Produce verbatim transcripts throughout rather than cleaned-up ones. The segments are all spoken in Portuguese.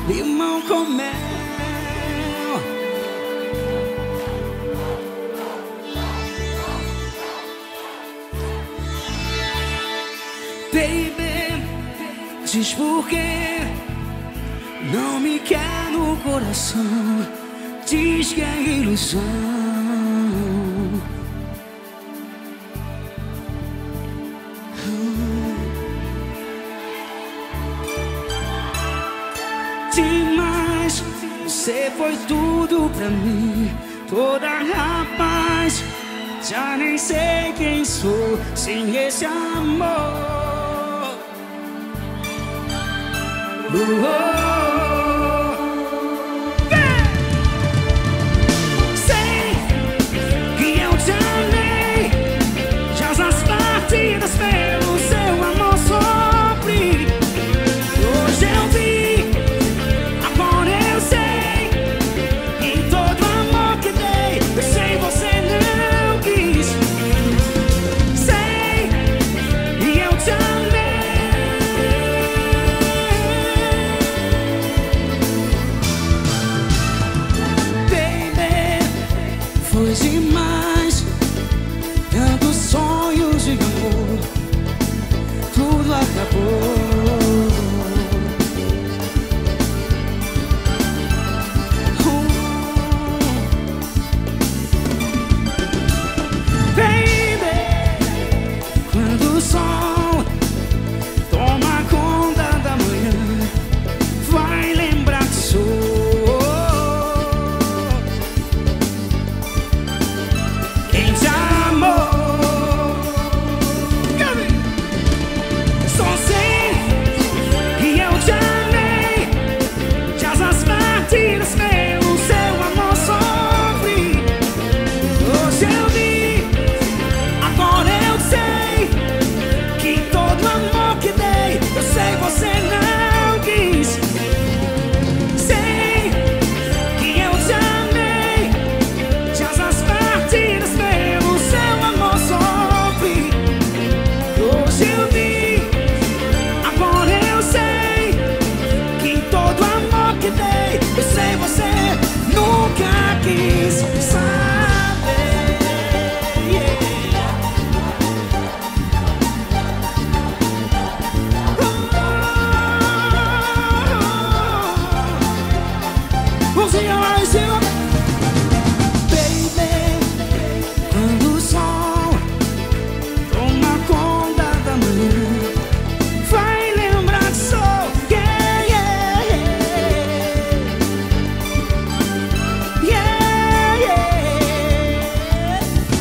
limão com mel. Baby, diz por que não me quer no coração. Diz que é ilusão. Demais, você foi tudo pra mim, toda rapaz. Já nem sei quem sou sem esse amor. Oh, oh. Sei que eu te amei, já as partidas pelo seu amor sofri. Hoje eu vi, agora eu sei, em todo amor que dei, eu sei você não quis. Sei que eu te amei. Foi demais, tantos sonhos de amor, tudo acabou. Baby, quando o sol toma conta da manhã, vai lembrar que sou quem te amou. Só sei que eu te amei, já as partidas pelo seu amor sofri. Hoje eu vi, agora eu sei, que todo amor que dei, eu sei você não quis. Sei que eu te amei, já as partidas pelo seu amor sofri. Hoje eu vi, agora eu sei, que todo amor que dei, eu sei você nunca quis saber. Yeah. Oh, oh, senhora, senhora. Baby, quando o sol toma conta da manhã, vai lembrar que sou. Yeah, yeah, yeah. Yeah, yeah.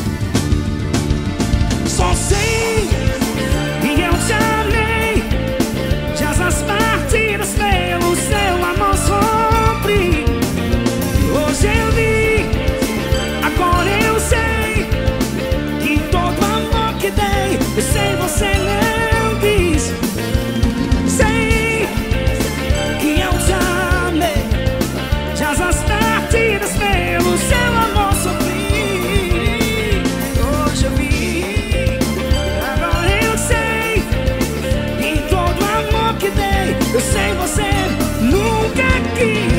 Só sei que eu te amei, já as partidas pelo seu amor sofri. Hoje eu vi, agora eu sei, que todo amor que dei, eu sei você não quis. Sei que eu te amei, já as partidas pelo seu amor sofri. Hoje eu vi, agora eu sei, que todo amor que dei, eu sei você nunca quis.